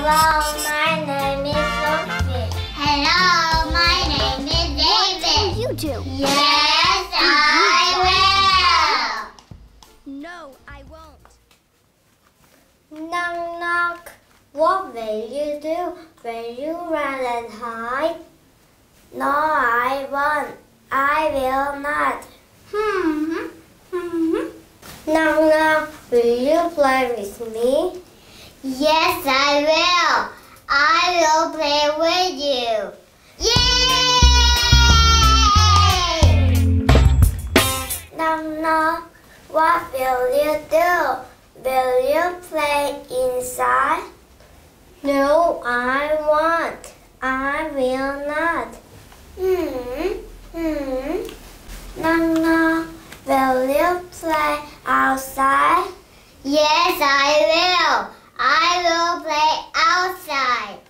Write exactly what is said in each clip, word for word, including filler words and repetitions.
Hello, my name is Sophie. Hello, my name is David. What will you do? Yes, I will. No, I won't. Knock, knock. What will you do? Will you run and hide? No, I won't. I will not. Hmm. Hmm. Knock, knock. Will you play with me? Yes, I will. I will play with you. Yay! Knock, knock. What will you do? Will you play inside? No, I won't. I will not. Hmm, hmm. Knock, knock. Will you play outside? Yes, I will. I will play outside.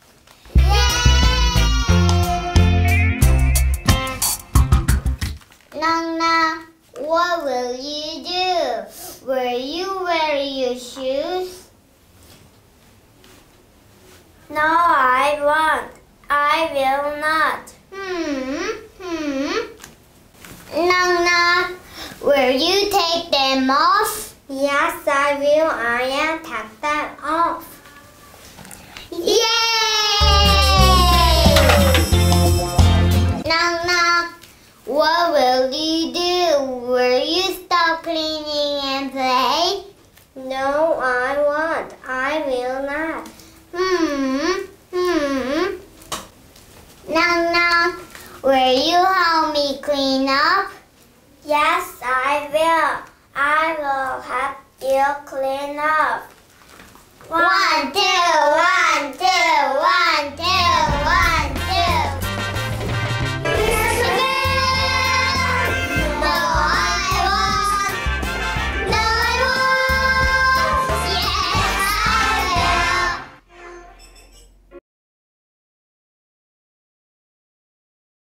Yay! Knock, knock. What will you do? Will you wear your shoes? No, I won't. I will not. Hmm, hmm. Knock, knock. Will you take them off? Yes, I will. I am take them off. Yay! Knock, knock. What will you do? Will you stop cleaning and play? No, I won't. I will not. Hmm, hmm. Knock, knock. Will you help me clean up? Yes, I will. I will help you clean up. One, two, one.